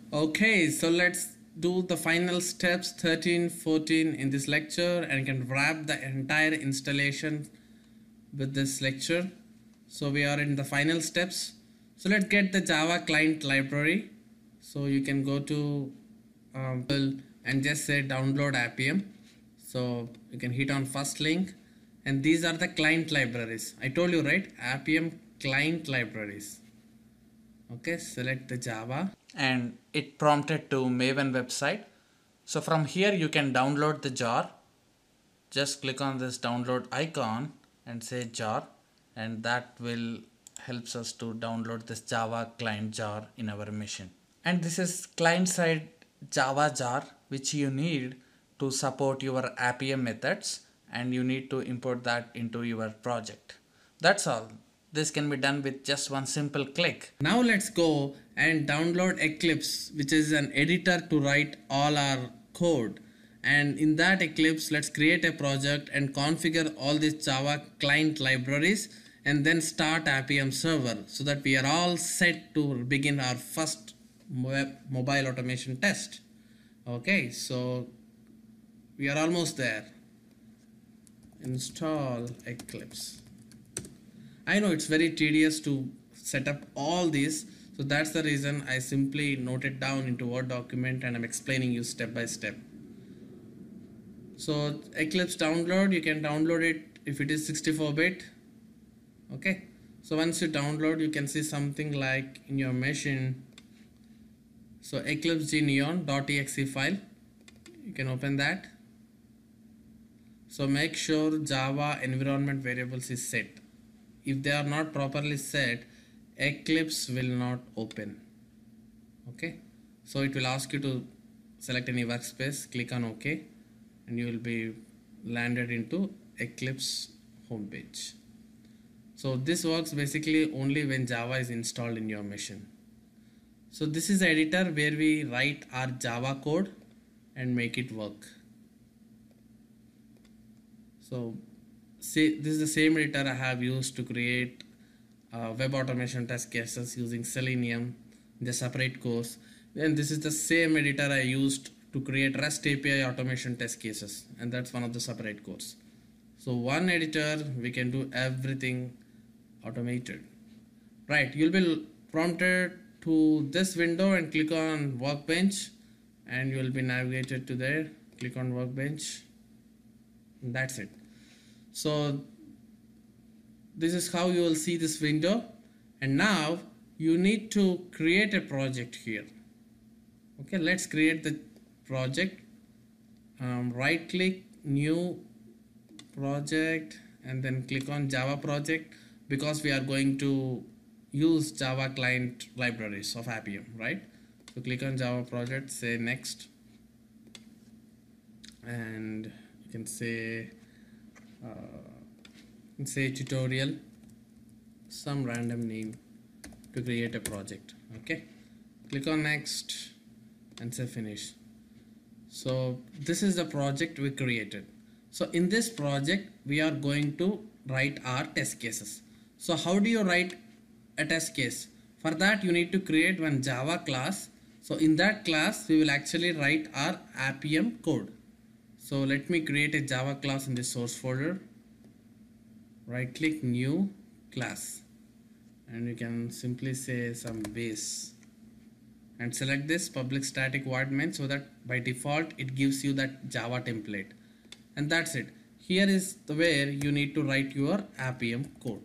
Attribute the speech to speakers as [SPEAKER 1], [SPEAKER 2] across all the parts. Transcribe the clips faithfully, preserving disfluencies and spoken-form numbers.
[SPEAKER 1] Okay, so let's do the final steps thirteen, fourteen in this lecture, and you can wrap the entire installation with this lecture. So we are in the final steps. So let's get the Java client library. So you can go to um, and just say download Appium. So you can hit on first link, and these are the client libraries. I told you, right? Appium client libraries. Okay, select the Java, and it prompted to Maven website. So from here you can download the jar. Just click on this download icon and say jar, and that will helps us to download this Java client jar in our machine. And this is client side Java jar which you need to support your Appium methods, and you need to import that into your project. That's all. This can be done with just one simple click. Now let's go and download Eclipse, which is an editor to write all our code. And in that Eclipse, let's create a project and configure all these Java client libraries, and then start Appium server so that we are all set to begin our first web mobile automation test. Okay, so we are almost there. Install Eclipse. I know it's very tedious to set up all these, so that's the reason I simply note it down into Word document and I'm explaining you step by step. So Eclipse download, you can download it if it is sixty-four bit. Okay, so once you download, you can see something like in your machine. So eclipse neon.exe file, you can open that. So make sure Java environment variables is set. If they are not properly set, Eclipse will not open. Okay, so it will ask you to select any workspace, click on OK, and you will be landed into Eclipse homepage. So this works basically only when Java is installed in your machine. So this is the editor where we write our Java code and make it work. So see, this is the same editor I have used to create uh, web automation test cases using Selenium, the separate course. And this is the same editor I used to create REST A P I automation test cases, and that's one of the separate course. So one editor, we can do everything automated. Right, you'll be prompted to this window and click on Workbench, and you will be navigated to there. Click on Workbench, and that's it. So this is how you will see this window, and now you need to create a project here. Okay, let's create the project. Um, right click, new project, and then click on Java project, because we are going to use Java client libraries of Appium, right? So click on Java project, say next, and you can say uh, you can say tutorial, some random name to create a project. Okay, click on next and say finish. So this is the project we created. So in this project we are going to write our test cases. So how do you write a test case? For that you need to create one Java class. So in that class we will actually write our Appium code. So let me create a Java class in the source folder. Right click, new class, and you can simply say some base and select this public static void main, so that by default it gives you that Java template, and that's it. Here is the where you need to write your Appium code.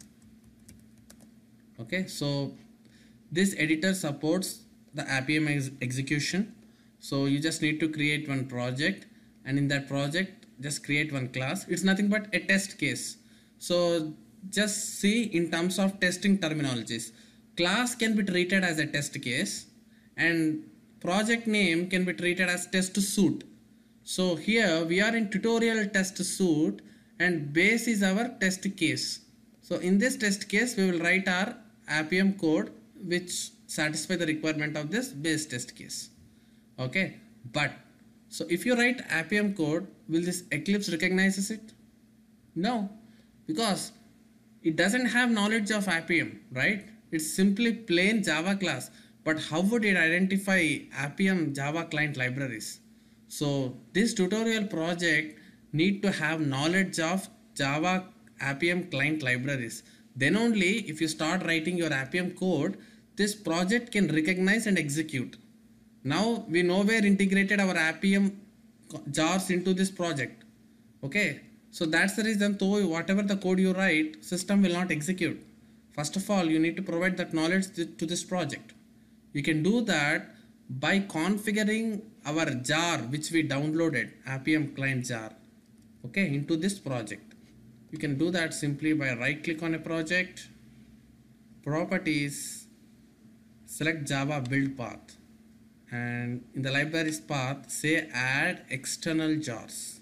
[SPEAKER 1] Okay, so this editor supports the Appium ex execution. So you just need to create one project, and in that project just create one class. It's nothing but a test case. So just see in terms of testing terminologies, class can be treated as a test case and project name can be treated as test suite. So here we are in tutorial test suite and base is our test case. So in this test case we will write our Appium code which satisfy the requirement of this base test case. Okay, but so if you write Appium code, will this Eclipse recognizes it? No, because it doesn't have knowledge of Appium, right? It's simply plain Java class. but how would it identify Appium Java client libraries? So this tutorial project need to have knowledge of Java Appium client libraries. Then only if you start writing your Appium code, this project can recognize and execute. Now we nowhere integrated our Appium jars into this project. Okay, so that's the reason though whatever the code you write, system will not execute. First of all, you need to provide that knowledge to this project. You can do that by configuring our jar which we downloaded, Appium client jar, okay, into this project. You can do that simply by right click on a project, properties, select Java build path, and in the libraries path say add external jars.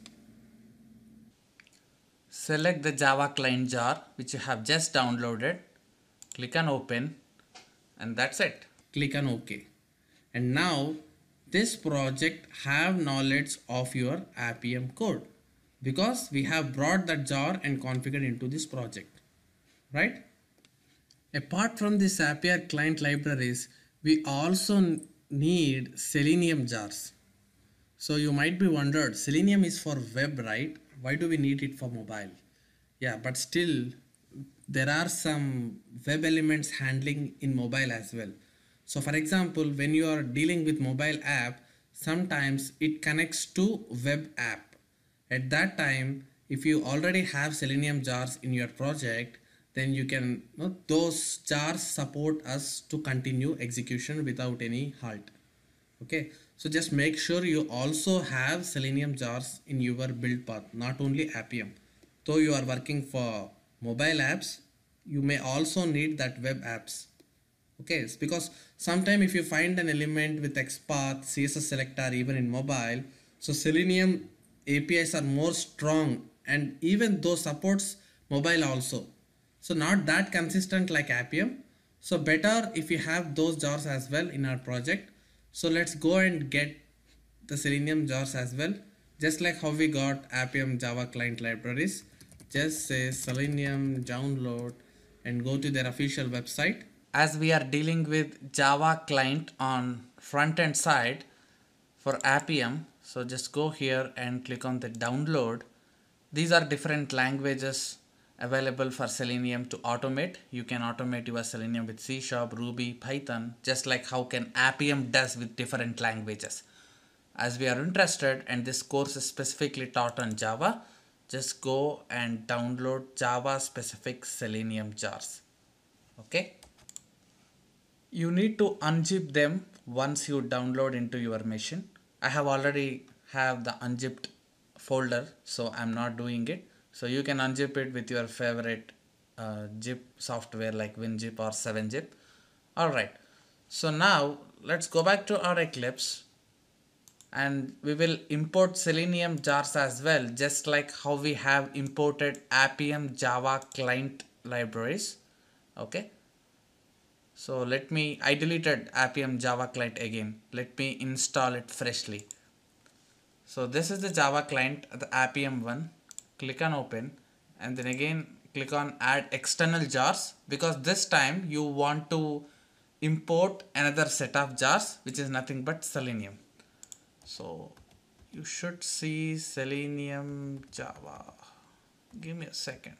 [SPEAKER 2] Select the Java client jar which you have just downloaded, click on open, and that's it.
[SPEAKER 1] Click on OK. And now this project have knowledge of your Appium code because we have brought that jar and configured into this project, right? Apart from this Appium client libraries, we also need Selenium jars. So you might be wondered, Selenium is for web, right? Why do we need it for mobile? Yeah, but still there are some web elements handling in mobile as well. So for example, when you are dealing with mobile app, sometimes it connects to web app. At that time, if you already have Selenium jars in your project, then you can, you know, those jars support us to continue execution without any halt. Okay, so just make sure you also have Selenium jars in your build path, not only Appium. Though you are working for mobile apps, you may also need that web apps. Okay, it's because sometime if you find an element with XPath, C S S selector even in mobile, so Selenium A P Is are more strong and even though supports mobile also. So not that consistent like Appium. So better if you have those jars as well in our project. So let's go and get the Selenium jars as well. Just like how we got Appium Java client libraries. Just say Selenium download and go to their official website.
[SPEAKER 2] As we are dealing with Java client on front end side for Appium, so just go here and click on the download. These are different languages available for Selenium to automate. You can automate your Selenium with C sharp, Ruby, Python, just like how can Appium does with different languages. As we are interested and this course is specifically taught on Java, just go and download Java specific Selenium jars. Okay. You need to unzip them once you download into your machine. I have already have the unzipped folder, so I'm not doing it. So you can unzip it with your favorite uh, zip software like WinZip or seven zip. Alright, so now let's go back to our Eclipse and we will import Selenium jars as well, just like how we have imported Appium Java client libraries. Okay. So let me, I deleted Appium Java client again. Let me install it freshly. So this is the Java client, the Appium one. Click on open and then again click on add external jars, because this time you want to import another set of jars which is nothing but Selenium. So you should see Selenium Java. Give me a second.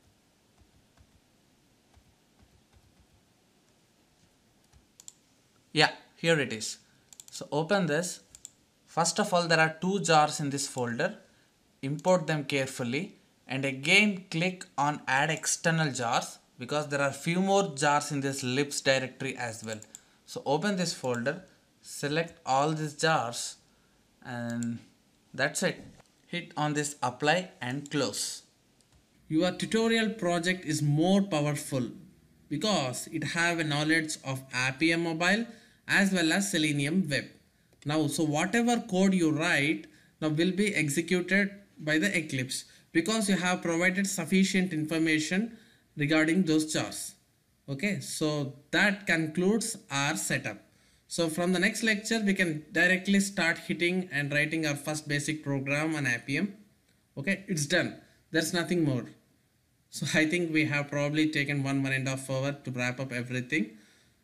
[SPEAKER 2] Yeah, here it is. So open this. First of all, there are two jars in this folder. Import them carefully and again click on add external jars, because there are few more jars in this libs directory as well. So open this folder, select all these jars and that's it. Hit on this apply and close.
[SPEAKER 1] Your tutorial project is more powerful because it have a knowledge of Appium Mobile as well as Selenium Web. Now, so whatever code you write now will be executed by the Eclipse because you have provided sufficient information regarding those jars. Okay, so that concludes our setup. So from the next lecture, we can directly start hitting and writing our first basic program on Appium. Okay, it's done. There's nothing more. So I think we have probably taken one, one and a half hour to wrap up everything.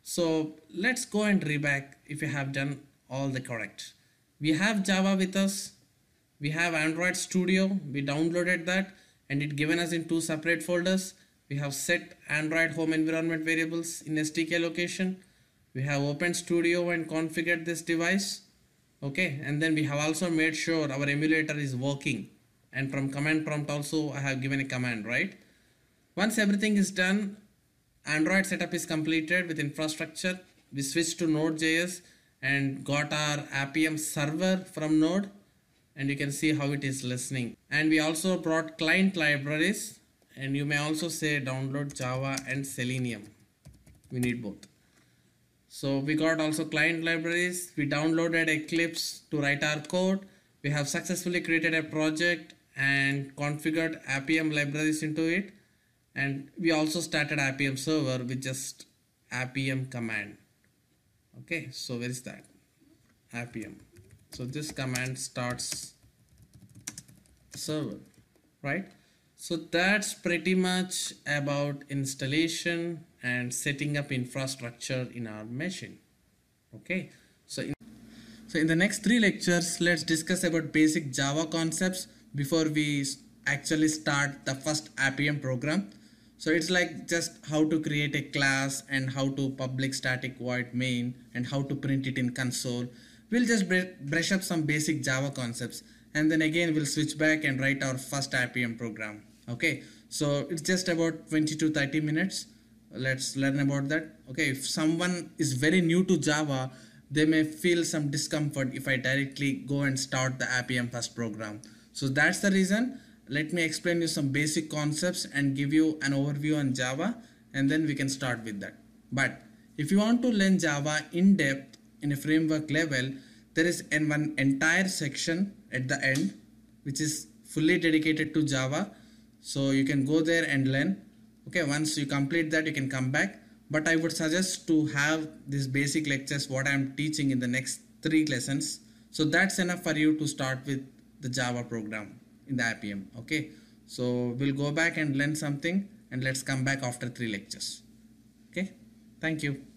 [SPEAKER 1] So let's go and reback if you have done all the correct. We have Java with us. We have Android Studio. We downloaded that and it given us in two separate folders. We have set Android home environment variables in S D K location. We have opened Studio and configured this device. Okay, and then we have also made sure our emulator is working, and from command prompt also I have given a command, right? Once everything is done, Android setup is completed with infrastructure. We switched to Node dot J S and got our Appium server from Node, and you can see how it is listening. And we also brought client libraries, and you may also say download Java and Selenium. We need both. So we got also client libraries. We downloaded Eclipse to write our code. We have successfully created a project and configured Appium libraries into it. And we also started Appium server with just Appium command. Okay, so where is that? Appium. So this command starts server, right? So that's pretty much about installation and setting up infrastructure in our machine. Okay, so in, so in the next three lectures, let's discuss about basic Java concepts before we actually start the first Appium program. So it's like just how to create a class and how to public static void main and how to print it in console. We'll just brush up some basic Java concepts, and then again we'll switch back and write our first Appium program. Okay, so it's just about twenty to thirty minutes. Let's learn about that. Okay, if someone is very new to Java, they may feel some discomfort if I directly go and start the Appium first program. So that's the reason. Let me explain you some basic concepts and give you an overview on Java, and then we can start with that. But if you want to learn Java in depth in a framework level, there is an one entire section at the end which is fully dedicated to Java. So you can go there and learn. Okay, once you complete that, you can come back. But I would suggest to have these basic lectures what I am teaching in the next three lessons. So that's enough for you to start with the Java program in the Appium. Okay, so we'll go back and learn something, and let's come back after three lectures. Okay, thank you.